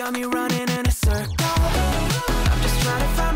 got me running in a circle. I'm just trying to find